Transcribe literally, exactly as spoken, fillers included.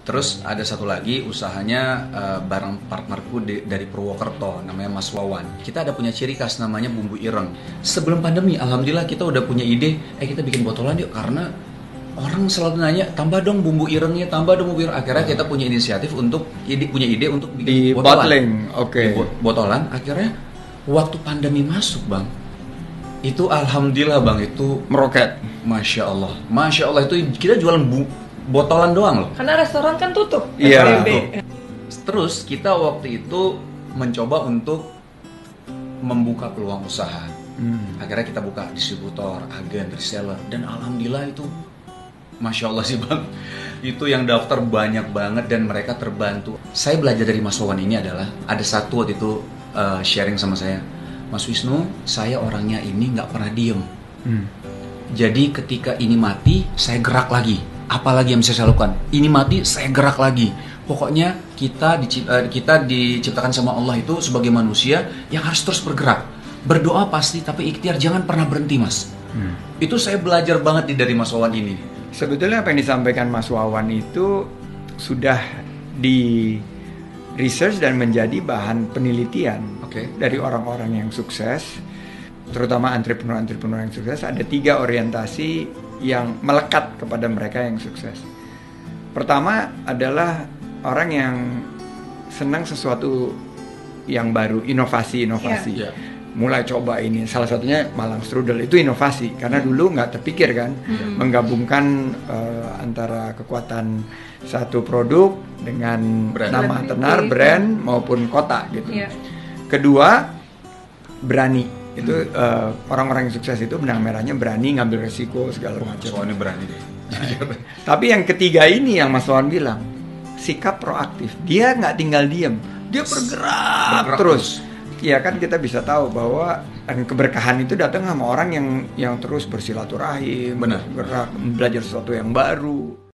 Terus ada satu lagi usahanya uh, bareng partnerku di, dari Purwokerto, namanya Mas Wawan. Kita ada punya ciri khas namanya bumbu ireng. Sebelum pandemi, alhamdulillah kita udah punya ide, eh kita bikin botolan yuk, karena orang selalu nanya, tambah dong bumbu irengnya, tambah dong bumbu ireng. Akhirnya kita punya inisiatif untuk ide, punya ide untuk bikin di botolan. bottling, oke. Okay. Di botolan. Akhirnya waktu pandemi masuk, Bang, itu alhamdulillah, Bang, itu meroket. Masya Allah, Masya Allah, itu kita jualan bu botolan doang loh. Karena restoran kan tutup. Iya. Terus kita waktu itu mencoba untuk membuka peluang usaha. Hmm. Akhirnya kita buka distributor, agen, reseller, dan alhamdulillah itu, Masya Allah sih Bang, itu yang daftar banyak banget dan mereka terbantu. Saya belajar dari Mas Wawan ini adalah ada satu waktu itu uh, sharing sama saya, Mas Wisnu, saya orangnya ini nggak pernah diem. Hmm. Jadi ketika ini mati, saya gerak lagi. Apalagi yang bisa saya lakukan? Ini mati, saya gerak lagi. Pokoknya kita dicipta, kita diciptakan sama Allah itu sebagai manusia yang harus terus bergerak. Berdoa pasti, tapi ikhtiar jangan pernah berhenti, Mas. Hmm. Itu saya belajar banget nih dari Mas Wawan ini. Sebetulnya apa yang disampaikan Mas Wawan itu sudah di research dan menjadi bahan penelitian okay. dari orang-orang yang sukses, terutama entrepreneur-entrepreneur yang sukses. Ada tiga orientasi yang melekat kepada mereka yang sukses. Pertama adalah orang yang senang sesuatu yang baru, inovasi-inovasi. Yeah. Mulai coba ini, salah satunya Malang Strudel itu inovasi karena dulu nggak terpikir kan mm. menggabungkan uh, antara kekuatan satu produk dengan brand. Nama tenar, brand maupun kota gitu. Yeah. Kedua, berani. Itu uh, orang-orang yang sukses itu benang merahnya berani ngambil resiko segala macam. Soalnya berani deh. Nah, tapi yang ketiga ini yang Mas Wawan bilang, sikap proaktif. Dia nggak tinggal diem, dia bergerak, bergerak terus. Ya kan kita bisa tahu bahwa keberkahan itu datang sama orang yang yang terus bersilaturahim, benar, bergerak, belajar sesuatu yang baru.